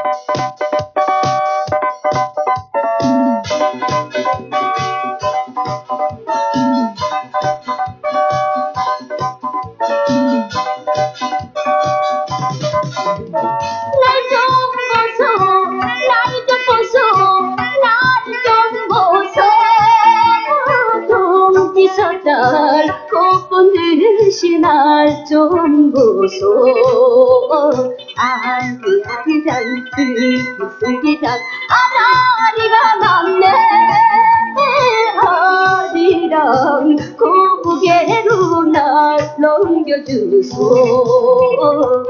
꽃본 듯이 날 좀 보소. 아리아리랑 슬기슬기랑 아라리가 남네. 아리랑 고개로 날 넘겨주소.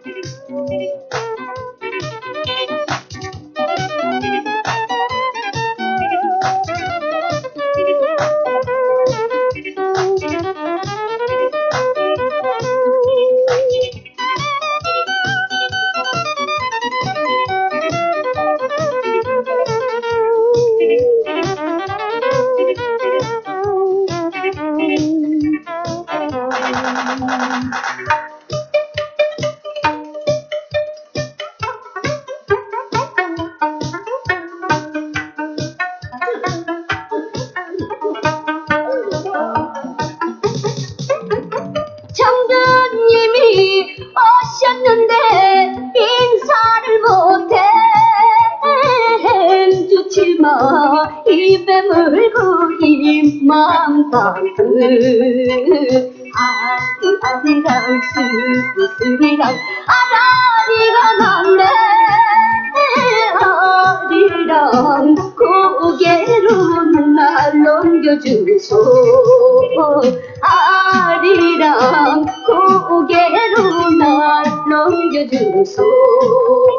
장군님이 오셨는데 인사를 못해. 햄주치마 입에 물고 입만 방긋. 아리랑 스리랑 아라리가 남네. 아리랑 고개로 날 넘겨주소. 아리랑 고개로 날 넘겨주소.